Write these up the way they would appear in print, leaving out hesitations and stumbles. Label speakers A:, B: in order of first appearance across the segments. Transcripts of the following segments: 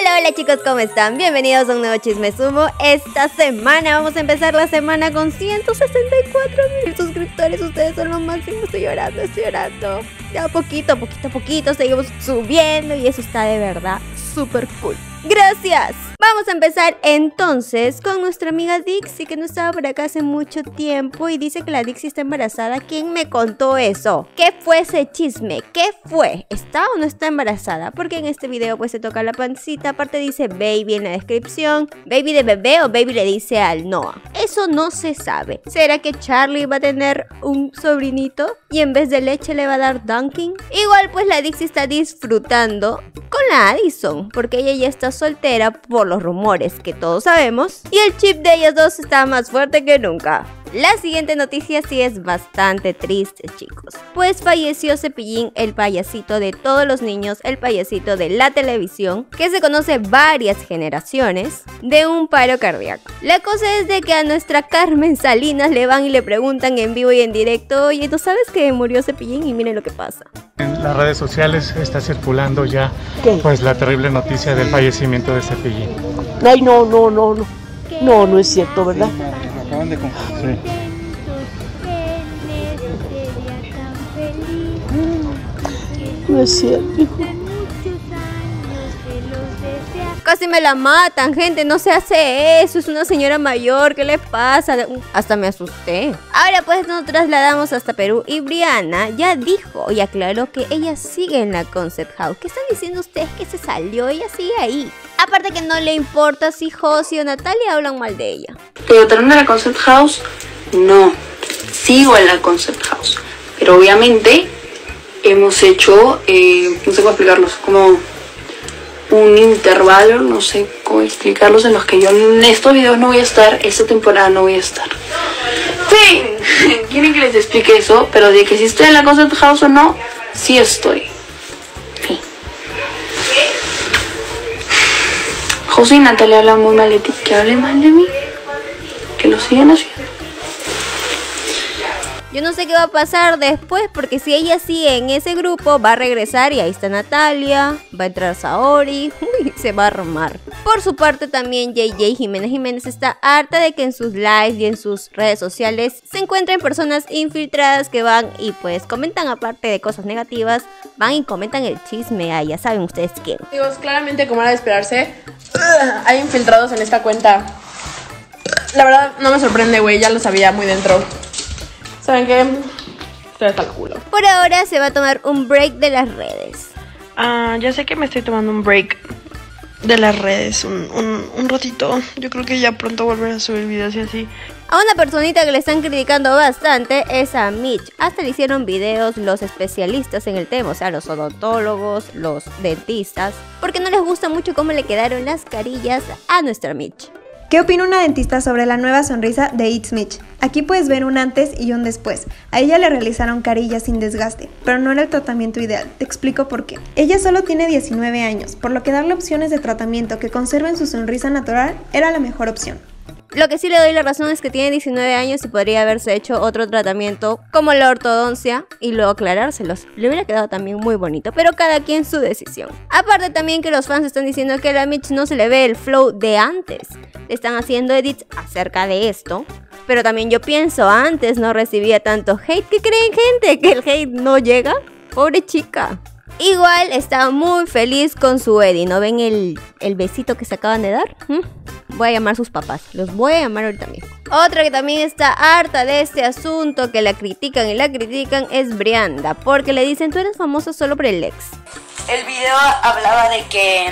A: Hola chicos, ¿cómo están? Bienvenidos a un nuevo Chisme Sumo. Esta semana vamos a empezar la semana con 164,000 suscriptores. Ustedes son lo máximo, estoy llorando. Ya poquito a poquito seguimos subiendo y eso está de verdad súper cool. ¡Gracias! Vamos a empezar entonces con nuestra amiga Dixie, que no estaba por acá hace mucho tiempo y dice que la Dixie está embarazada. ¿Quién me contó eso? ¿Qué fue ese chisme? ¿Qué fue? ¿Está o no está embarazada? Porque en este video pues se toca la pancita, aparte dice baby en la descripción. ¿Baby de bebé o baby le dice al Noah? Eso no se sabe. ¿Será que Charlie va a tener un sobrinito y en vez de leche le va a dar Dunkin'? Igual pues la Dixie está disfrutando con la Addison, porque ella ya está soltera por los rumores que todos sabemos, y el chip de ellos dos está más fuerte que nunca. La siguiente noticia sí es bastante triste, chicos, pues falleció Cepillín, el payasito de todos los niños, el payasito de la televisión, que se conoce varias generaciones, de un paro cardíaco. La cosa es de que a nuestra Carmen Salinas le van y le preguntan en vivo y en directo: oye, ¿tú sabes que murió Cepillín? Y miren lo que pasa.
B: En las redes sociales está circulando ya pues la terrible noticia del fallecimiento de Cepillín.
C: Ay, no es cierto, ¿verdad?
B: Acaban de confundir.
C: No es cierto, hijo.
A: Casi me la matan, gente, no se hace eso, es una señora mayor, ¿qué le pasa? Hasta me asusté. Ahora pues nos trasladamos hasta Perú y Brianna ya dijo y aclaró que ella sigue en la Concept House. ¿Qué están diciendo ustedes que se salió? Ella sigue ahí. Aparte que no le importa si Josie o Natalia hablan mal de ella.
D: ¿Pero termino en la Concept House? No, sigo en la Concept House. Pero obviamente hemos hecho, no sé cómo explicarlos, como un intervalo, no sé cómo explicarlos, en los que yo en estos videos no voy a estar, esta temporada no voy a estar. ¡Fin! ¿Quieren que les explique eso? Pero de que si estoy en la Concept House o no, sí estoy. Fin. José y Natalia hablan muy mal de ti. Que hablen mal de mí. Que lo sigan haciendo.
A: Yo no sé qué va a pasar después, porque si ella sigue en ese grupo, va a regresar y ahí está Natalia, va a entrar Saori, uy, se va a armar. Por su parte también JJ Jiménez está harta de que en sus lives y en sus redes sociales se encuentren personas infiltradas que van y pues comentan, aparte de cosas negativas, van y comentan el chisme, ya saben ustedes quién.
E: Amigos, claramente como era de esperarse, hay infiltrados en esta cuenta. La verdad no me sorprende, güey, ya lo sabía muy dentro. ¿Saben qué? Estoy hasta el culo.
A: Por ahora se va a tomar un break de las redes.
F: Ya sé que me estoy tomando un break de las redes, un ratito. Yo creo que ya pronto volveré a subir videos y así.
A: A una personita que le están criticando bastante es a Mitch. Hasta le hicieron videos los especialistas en el tema, o sea, los odontólogos, los dentistas, porque no les gusta mucho cómo le quedaron las carillas a nuestra Mitch.
G: ¿Qué opina una dentista sobre la nueva sonrisa de It's Mitch? Aquí puedes ver un antes y un después. A ella le realizaron carillas sin desgaste, pero no era el tratamiento ideal. Te explico por qué. Ella solo tiene 19 años, por lo que darle opciones de tratamiento que conserven su sonrisa natural era la mejor opción.
A: Lo que sí le doy la razón es que tiene 19 años y podría haberse hecho otro tratamiento como la ortodoncia y luego aclarárselos. Le hubiera quedado también muy bonito, pero cada quien su decisión. Aparte también que los fans están diciendo que a la Mitch no se le ve el flow de antes. Le están haciendo edits acerca de esto. Pero también yo pienso, antes no recibía tanto hate. ¿Qué creen, gente? ¿Que el hate no llega? Pobre chica. Igual está muy feliz con su Eddie. ¿No ven el besito que se acaban de dar? Voy a llamar a sus papás. Los voy a llamar ahorita mismo. Otra que también está harta de este asunto, que la critican es Brianda, porque le dicen: tú eres famosa solo por el ex.
H: El video hablaba de que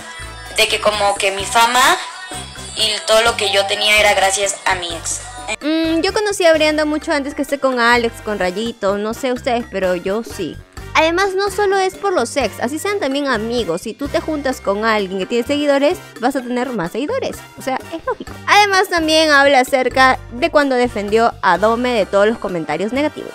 H: como que mi fama y todo lo que yo tenía era gracias a mi ex.
A: Yo conocí a Brianda mucho antes que esté con Alex, con Rayito, no sé ustedes, pero yo sí. Además, no solo es por los ex, así sean también amigos. Si tú te juntas con alguien que tiene seguidores, vas a tener más seguidores. O sea, es lógico. Además, también habla acerca de cuando defendió a Dome de todos los comentarios negativos.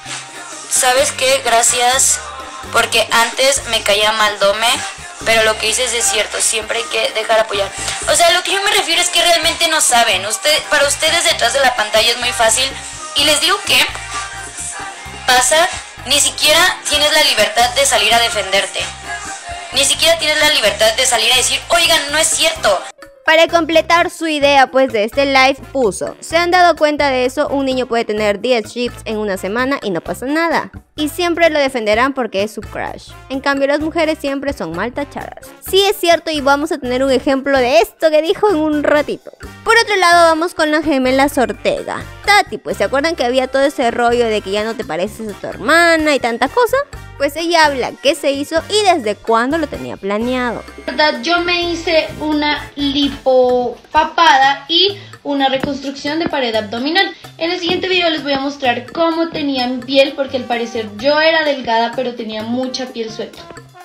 H: ¿Sabes qué? Gracias, porque antes me caía mal Dome, pero lo que dices es cierto, siempre hay que dejar apoyar. O sea, lo que yo me refiero es que realmente no saben. Para ustedes detrás de la pantalla es muy fácil. Y les digo que pasa, ni siquiera tienes la libertad de salir a defenderte. Ni siquiera tienes la libertad de salir a decir, oigan, no es cierto.
A: Para completar su idea pues de este live puso: ¿se han dado cuenta de eso? Un niño puede tener 10 chips en una semana y no pasa nada. Y siempre lo defenderán porque es su crush. En cambio las mujeres siempre son mal tachadas. Sí es cierto, y vamos a tener un ejemplo de esto que dijo en un ratito. Por otro lado vamos con las gemelas Ortega. Tati, pues ¿se acuerdan que había todo ese rollo de que ya no te pareces a tu hermana y tanta cosa? Pues ella habla qué se hizo y desde cuándo lo tenía planeado.
I: Yo me hice una lipopapada y una reconstrucción de pared abdominal. En el siguiente video les voy a mostrar cómo tenía mi piel, porque al parecer yo era delgada pero tenía mucha piel suelta.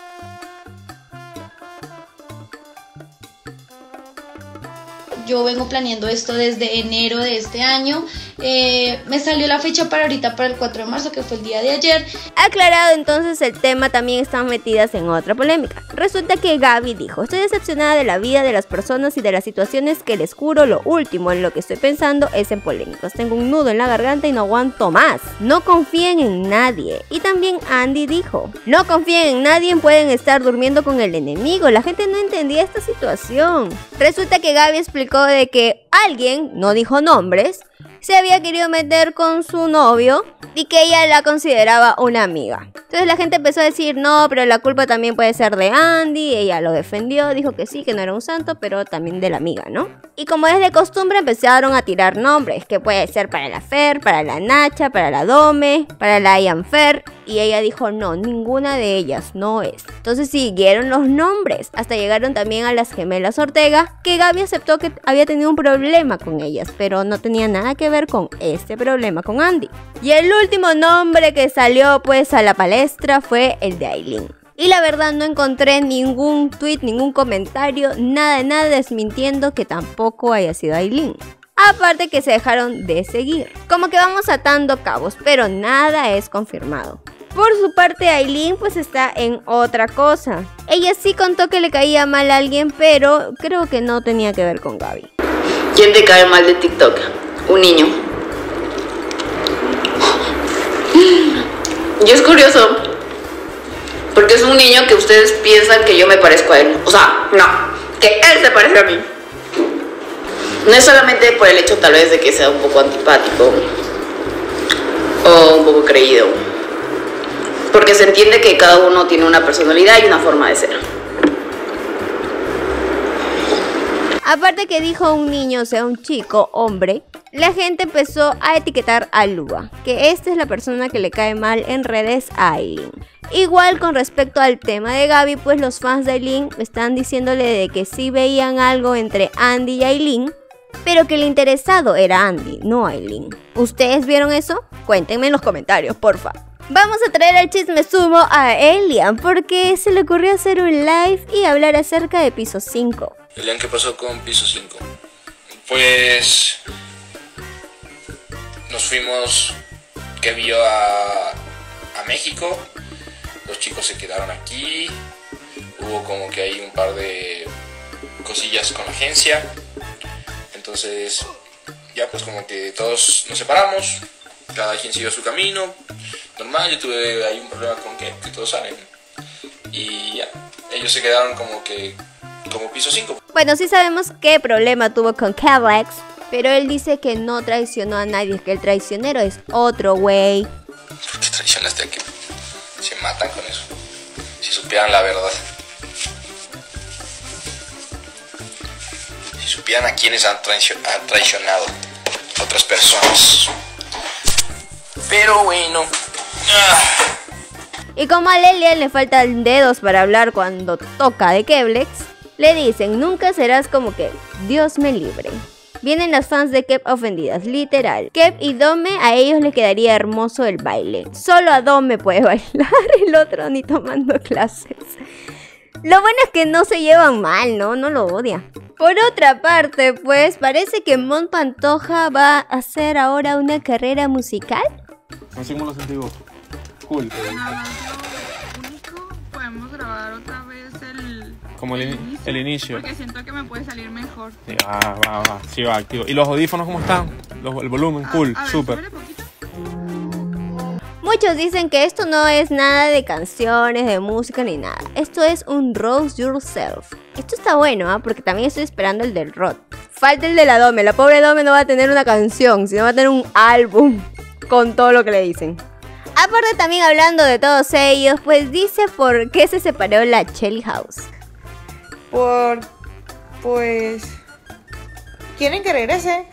I: Yo vengo planeando esto desde enero de este año. Me salió la fecha para ahorita, para el 4 de marzo, que fue el día de ayer.
A: Aclarado entonces el tema, también están metidas en otra polémica. Resulta que Gaby dijo: estoy decepcionada de la vida de las personas y de las situaciones, que les juro lo último en lo que estoy pensando es en polémicas. Tengo un nudo en la garganta y no aguanto más. No confíen en nadie. Y también Andy dijo: no confíen en nadie, pueden estar durmiendo con el enemigo. La gente no entendía esta situación. Resulta que Gaby explicó de que alguien, no dijo nombres, se había querido meter con su novio y que ella la consideraba una amiga. Entonces la gente empezó a decir: no, pero la culpa también puede ser de Andy. Ella lo defendió, dijo que sí, que no era un santo, pero también de la amiga, ¿no? Y como es de costumbre, empezaron a tirar nombres, que puede ser para la Fer, para la Nacha, para la Dome, para la Ian Fer. Y ella dijo: no, ninguna de ellas no es. Entonces siguieron los nombres, hasta llegaron también a las gemelas Ortega, que Gaby aceptó que había tenido un problema con ellas, pero no tenía nada que ver con este problema con Andy. Y el último nombre que salió pues a la palestra fue el de Aileen. Y la verdad no encontré ningún tweet, ningún comentario, nada desmintiendo que tampoco haya sido Aileen. Aparte que se dejaron de seguir. Como que vamos atando cabos, pero nada es confirmado. Por su parte, Aileen pues está en otra cosa. Ella sí contó que le caía mal a alguien, pero creo que no tenía que ver con Gaby.
D: ¿Quién te cae mal de TikTok? Un niño. Y es curioso, porque es un niño que ustedes piensan que yo me parezco a él. O sea, no, que él se parece a mí. No es solamente por el hecho tal vez de que sea un poco antipático o un poco creído, porque se entiende que cada uno tiene una personalidad y una forma de ser.
A: Aparte que dijo un niño, o sea un chico, hombre, la gente empezó a etiquetar a Lua, que esta es la persona que le cae mal en redes a Aileen. Igual con respecto al tema de Gaby, pues los fans de Aileen están diciéndole de que sí veían algo entre Andy y Aileen, pero que el interesado era Andy, no Aileen. ¿Ustedes vieron eso? Cuéntenme en los comentarios, porfa. Vamos a traer al chisme sumo a Elian, porque se le ocurrió hacer un live y hablar acerca de Piso 5.
J: Elian, ¿qué pasó con Piso 5? Pues nos fuimos, que vio a México. Los chicos se quedaron aquí. Hubo como que hay un par de cosillas con la agencia. Entonces ya pues como que todos nos separamos. Cada quien siguió su camino. Normal, yo tuve ahí un problema con que todos saben. Y ya, ellos se quedaron como Piso 5.
A: Bueno, sí sabemos qué problema tuvo con Kevlex, pero él dice que no traicionó a nadie, que el traicionero es otro güey.
J: ¿Por qué traicionaste a que se matan con eso? Si supieran la verdad. Si supieran a quienes han traicionado a otras personas. Pero bueno.
A: Y como a Lelia le faltan dedos para hablar cuando toca de Kevlex, le dicen: nunca serás como Kev, Dios me libre. Vienen las fans de Kev ofendidas, literal. Kev y Dome, a ellos les quedaría hermoso el baile. Solo a Dome puede bailar, el otro ni tomando clases. Lo bueno es que no se llevan mal, ¿no? No lo odia. Por otra parte, pues parece que Mon Pantoja va a hacer ahora una carrera musical.
K: Así como lo sentí vos. Cool.
L: Podemos grabar otra vez
K: como el inicio.
L: Porque siento que me puede salir mejor.
K: Sí, va. Sí, va, activo. ¿Y los audífonos cómo están? El volumen, cool, súper.
A: Muchos dicen que esto no es nada de canciones, de música ni nada. Esto es un Roast Yourself. Esto está bueno, porque también estoy esperando el del Rod. Falta el de la Dome. La pobre Dome no va a tener una canción, sino va a tener un álbum con todo lo que le dicen. Aparte, también hablando de todos ellos, pues dice por qué se separó la Shelly House.
M: Pues... ¿quieren que regrese?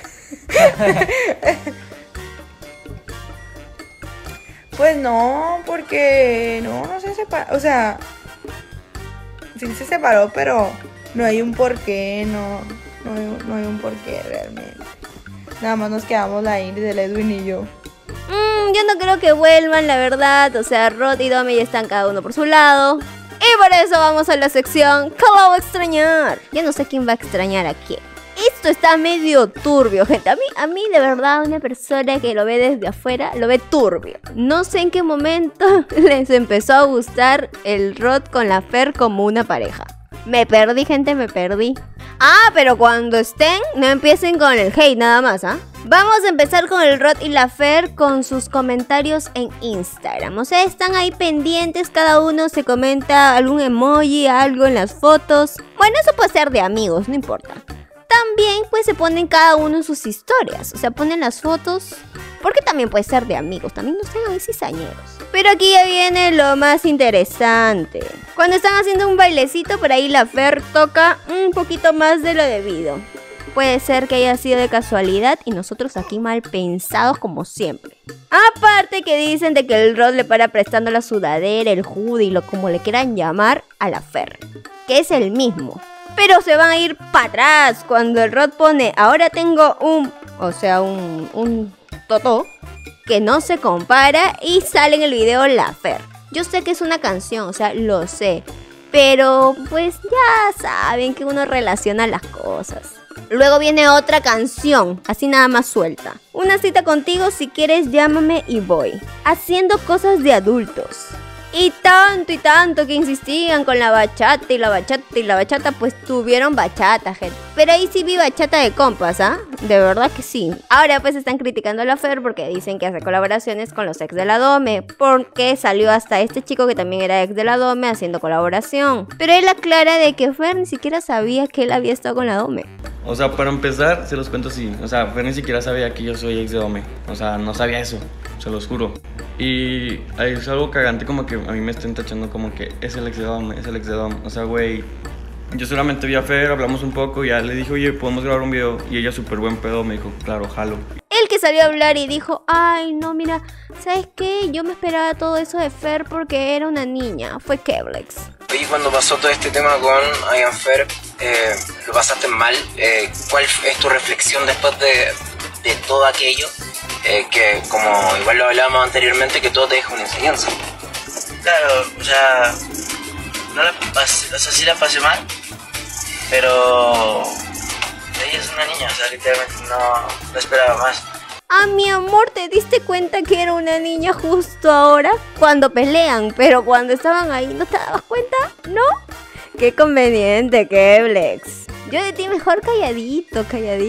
M: Pues no, porque no se separó, o sea, sí se separó, pero no hay un porqué, no hay un porqué realmente. Nada más nos quedamos la Ingrid, el Edwin y yo.
A: Yo no creo que vuelvan, la verdad, o sea, Rod y Dome ya están cada uno por su lado. Y por eso vamos a la sección ¿qué lo va a extrañar? Ya no sé quién va a extrañar a quién. Esto está medio turbio, gente. A mí de verdad, una persona que lo ve desde afuera, lo ve turbio. No sé en qué momento les empezó a gustar el Rod con la Fer como una pareja. Me perdí, gente, me perdí. Pero cuando estén, no empiecen con el hate nada más, ¿ah? Vamos a empezar con el Rod y la Fer con sus comentarios en Instagram. O sea, están ahí pendientes, cada uno se comenta algún emoji, algo en las fotos. Bueno, eso puede ser de amigos, no importa. También pues se ponen cada uno en sus historias, o sea, ponen las fotos, porque también puede ser de amigos, también no sean ahí cizañeros. Pero aquí ya viene lo más interesante. Cuando están haciendo un bailecito, por ahí la Fer toca un poquito más de lo debido. Puede ser que haya sido de casualidad y nosotros aquí mal pensados como siempre. Aparte que dicen de que el Rod le para prestando la sudadera, el hoodie, como le quieran llamar, a la Fer, que es el mismo. Pero se van a ir para atrás cuando el Rod pone ahora tengo un totó que no se compara y sale en el video la Fer. Yo sé que es una canción, o sea, lo sé, pero pues ya saben que uno relaciona las cosas. Luego viene otra canción, así nada más suelta. Una cita contigo, si quieres llámame y voy. Haciendo cosas de adultos. Y tanto que insistían con la bachata y la bachata, pues tuvieron bachata, gente. Pero ahí sí vi bachata de compas, ¿ah? De verdad que sí. Ahora pues están criticando a la Fer porque dicen que hace colaboraciones con los ex de la Dome, porque salió hasta este chico que también era ex de la Dome haciendo colaboración. Pero él aclara de que Fer ni siquiera sabía que él había estado con la Dome.
N: O sea, para empezar, se los cuento así. O sea, Fer ni siquiera sabía que yo soy ex de Dome. O sea, no sabía eso, se los juro. Y es algo cagante como que a mí me estén tachando como que es el ex de Dome, es el ex de Dome. O sea, güey, yo solamente vi a Fer, hablamos un poco, ya le dije, oye, ¿podemos grabar un video? Y ella súper buen pedo, me dijo, claro, jalo.
A: El que salió a hablar y dijo, ay, no, mira, ¿sabes qué? Yo me esperaba todo eso de Fer porque era una niña, fue Keblex.
O: Y cuando pasó todo este tema con I Am Fer, lo pasaste mal. ¿Cuál es tu reflexión después de todo aquello? Que como igual lo hablábamos anteriormente, que todo te deja una enseñanza.
P: Claro, o sea, no la pasé, o sea, sí la pasé mal, pero ella es una niña, o sea, literalmente no esperaba más.
A: Mi amor, ¿te diste cuenta que era una niña justo ahora? Cuando pelean, pero cuando estaban ahí, ¿no te dabas cuenta? ¿No? Qué conveniente, Keblex. Yo de ti mejor calladito.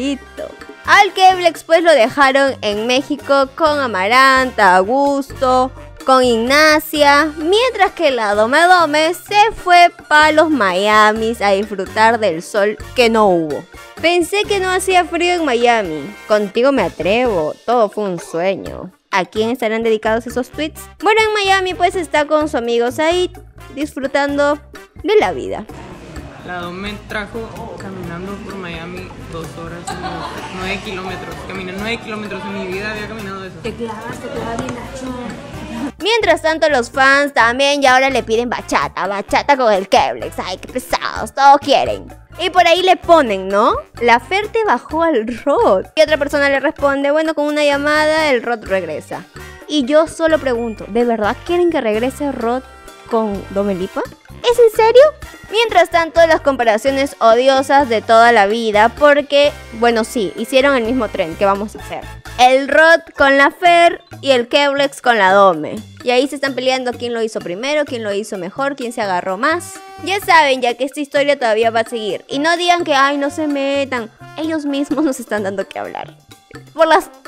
A: Al Keblex pues lo dejaron en México con Amaranta, Augusto, con Ignacia, mientras que la Dome se fue para los Miamis a disfrutar del sol que no hubo. Pensé que no hacía frío en Miami. Contigo me atrevo, todo fue un sueño. ¿A quién estarán dedicados esos tweets? Bueno, en Miami pues está con su amigo Said, disfrutando de la vida.
Q: La Dome me trajo caminando por Miami 2 horas, 9 kilómetros. Caminé 9 kilómetros, en mi vida había caminado eso.
A: Te clavas bien gacho. Mientras tanto los fans también ya ahora le piden bachata con el Keblex. Ay, qué pesados, todos quieren. Y por ahí le ponen, ¿no? La Fer te bajó al Rod. Y otra persona le responde, bueno, con una llamada el Rod regresa. Y yo solo pregunto, ¿de verdad quieren que regrese Rod con Dome Lipa? ¿Es en serio? Mientras tanto, las comparaciones odiosas de toda la vida, porque, bueno, sí, hicieron el mismo tren, ¿qué vamos a hacer? El Rod con la Fer y el Keblex con la Dome. Y ahí se están peleando quién lo hizo primero, quién lo hizo mejor, quién se agarró más. Ya saben, ya que esta historia todavía va a seguir. Y no digan que, ay, no se metan. Ellos mismos nos están dando que hablar. Por las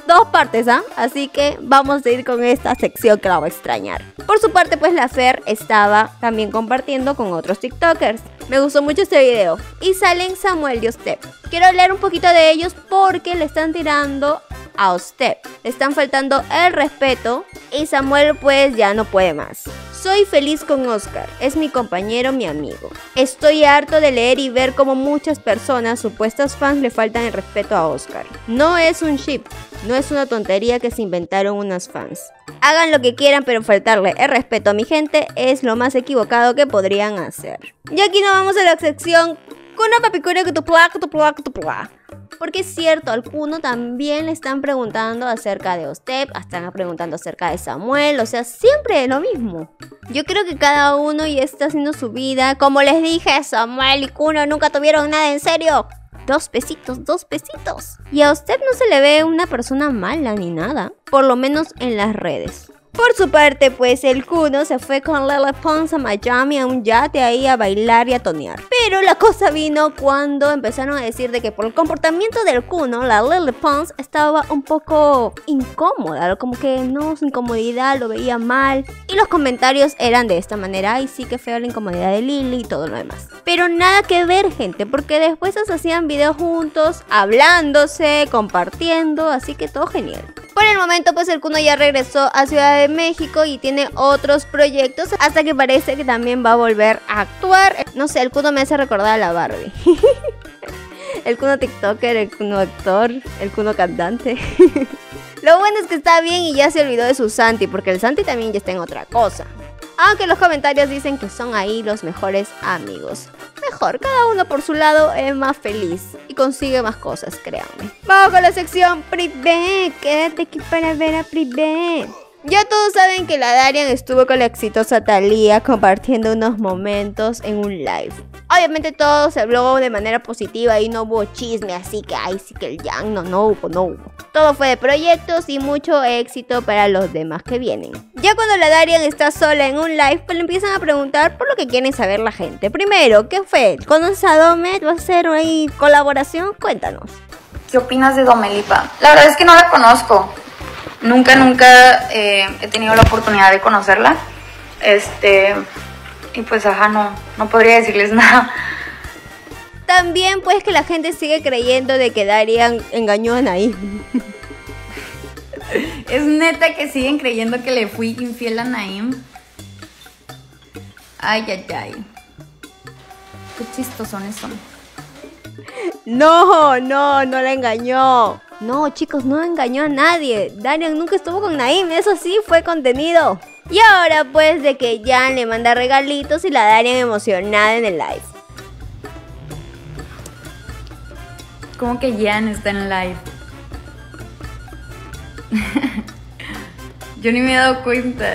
A: 2 partes, ¿ah? Así que vamos a ir con esta sección que la voy a extrañar. Por su parte, pues la Fer estaba también compartiendo con otros TikTokers. Me gustó mucho este video. Y salen Samuel y Ostep. Quiero hablar un poquito de ellos porque le están tirando a Ostep. Le están faltando el respeto y Samuel pues ya no puede más. Soy feliz con Oscar, es mi compañero, mi amigo. Estoy harto de leer y ver cómo muchas personas, supuestas fans, le faltan el respeto a Oscar. No es un ship, no es una tontería que se inventaron unas fans. Hagan lo que quieran, pero faltarle el respeto a mi gente es lo más equivocado que podrían hacer. Y aquí nos vamos a la sección con una papicura que tu plá. Porque es cierto, al Kuno también le están preguntando acerca de Ostep, están preguntando acerca de Samuel, o sea, siempre es lo mismo. Yo creo que cada uno ya está haciendo su vida. Como les dije, Samuel y Kuno nunca tuvieron nada en serio. 2 pesitos, 2 pesitos. Y a Ostep no se le ve una persona mala ni nada, por lo menos en las redes. Por su parte, pues el Kuno se fue con Lele Pons a Miami a un yate ahí a bailar y a tonear. Pero la cosa vino cuando empezaron a decir de que por el comportamiento del Kuno, la Lele Pons estaba un poco incómoda, como que no, su incomodidad lo veía mal. Y los comentarios eran de esta manera: ay, sí, que feo la incomodidad de Lily y todo lo demás. Pero nada que ver, gente, porque después se hacían videos juntos, hablándose, compartiendo, así que todo genial. Por el momento, pues el Kuno ya regresó a Ciudad de México y tiene otros proyectos, hasta que parece que también va a volver a actuar. No sé, el Kuno me hace recordar a la Barbie. El Kuno TikToker, el Kuno actor, el Kuno cantante. Lo bueno es que está bien y ya se olvidó de su Santi, porque el Santi también ya está en otra cosa. Aunque los comentarios dicen que son ahí los mejores amigos. Mejor, cada uno por su lado es más feliz y consigue más cosas, créanme. Vamos con la sección Privé. Quédate aquí para ver a Privé. Ya todos saben que la Darian estuvo con la exitosa Thalía compartiendo unos momentos en un live. Obviamente todo se habló de manera positiva y no hubo chisme, así que ay, sí que el Yang no hubo. Todo fue de proyectos y mucho éxito para los demás que vienen. Ya cuando la Darian está sola en un live, pues le empiezan a preguntar por lo que quieren saber la gente. Primero, ¿qué fue? ¿Conoces a Dome? ¿Va a ser ahí colaboración? Cuéntanos.
D: ¿Qué opinas de Domelipa? La verdad es que no la conozco. Nunca he tenido la oportunidad de conocerla. Y pues ajá, no podría decirles nada.
A: También pues que la gente sigue creyendo de que Darian engañó a Naim.
D: Es neta que siguen creyendo que le fui infiel a Naim. Ay. Qué chistosones son.
A: No la engañó. No, chicos, no engañó a nadie. Darian nunca estuvo con Naim, eso sí fue contenido. Y ahora pues de que Jan le manda regalitos y la Darian emocionada en el live.
D: ¿Cómo que Jan está en live? Yo ni me he dado cuenta.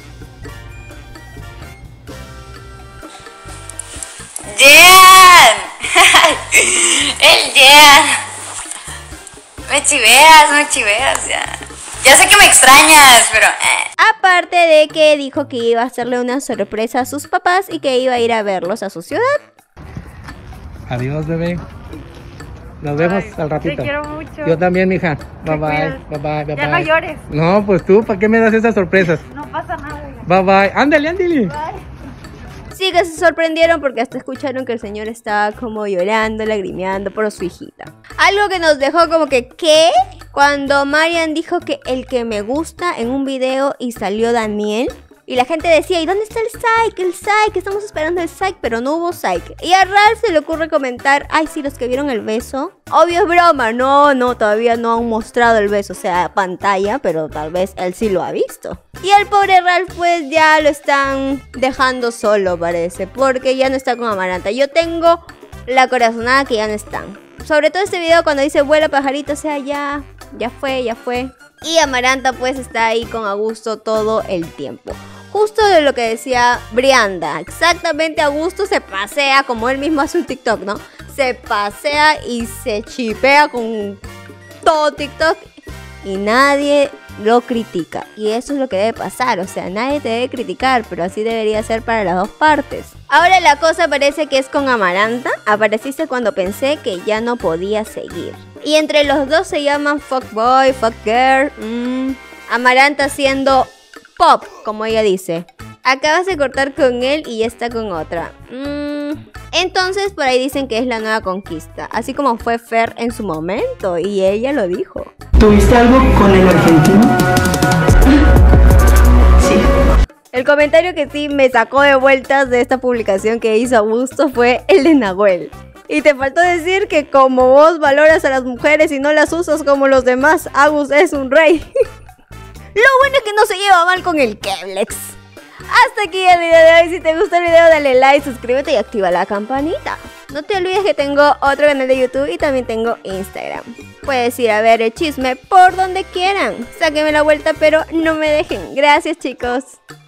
H: ¡Jan! ¡El Jan! Me chiveas ya. Ya sé que me extrañas, pero...
A: Aparte de que dijo que iba a hacerle una sorpresa a sus papás y que iba a ir a verlos a su ciudad.
R: Adiós, bebé. Nos vemos al ratito.
L: Te quiero mucho.
R: Yo también, mija. Bye.
L: Ya no llores.
R: No, pues tú, ¿para qué me das esas sorpresas?
L: No pasa nada.
R: Bye. Ándale.
L: Bye.
A: Sí, que se sorprendieron porque hasta escucharon que el señor estaba como llorando, lagrimeando por su hijita. Algo que nos dejó como que, ¿qué? Cuando Marian dijo que el que me gusta en un video y salió Daniel. Y la gente decía, ¿y dónde está el psych? El psych, estamos esperando el psych, pero no hubo psych. Y a Ralph se le ocurre comentar, ay, sí, los que vieron el beso. Obvio es broma, no, todavía no han mostrado el beso, o sea, pantalla, pero tal vez él sí lo ha visto. Y el pobre Ralph pues ya lo están dejando solo, parece, porque ya no está con Amaranta. Yo tengo la corazonada que ya no están. Sobre todo este video cuando dice vuela pajarito, o sea, ya fue. Y Amaranta pues está ahí con Augusto todo el tiempo. Justo de lo que decía Brianda, exactamente Augusto se pasea, como él mismo hace un TikTok, ¿no? Se pasea y se chipea con todo TikTok y nadie lo critica. Y eso es lo que debe pasar, o sea, nadie te debe criticar, pero así debería ser para las dos partes. Ahora la cosa parece que es con Amaranta. Apareciste cuando pensé que ya no podía seguir. Y entre los dos se llaman fuckboy, fuckgirl. Amaranta siendo pop, como ella dice. Acabas de cortar con él y ya está con otra. Entonces por ahí dicen que es la nueva conquista. Así como fue Fer en su momento. Y ella lo dijo.
C: ¿Tuviste algo con el argentino?
A: Sí. El comentario que sí me sacó de vueltas de esta publicación que hizo Augusto fue el de Nahuel. Y te faltó decir que como vos valoras a las mujeres y no las usas como los demás, Agus es un rey. Lo bueno es que no se lleva mal con el Keblex. Hasta aquí el video de hoy. Si te gustó el video dale like, suscríbete y activa la campanita. No te olvides que tengo otro canal de YouTube y también tengo Instagram. Puedes ir a ver el chisme por donde quieran. Sáquenme la vuelta pero no me dejen. Gracias chicos.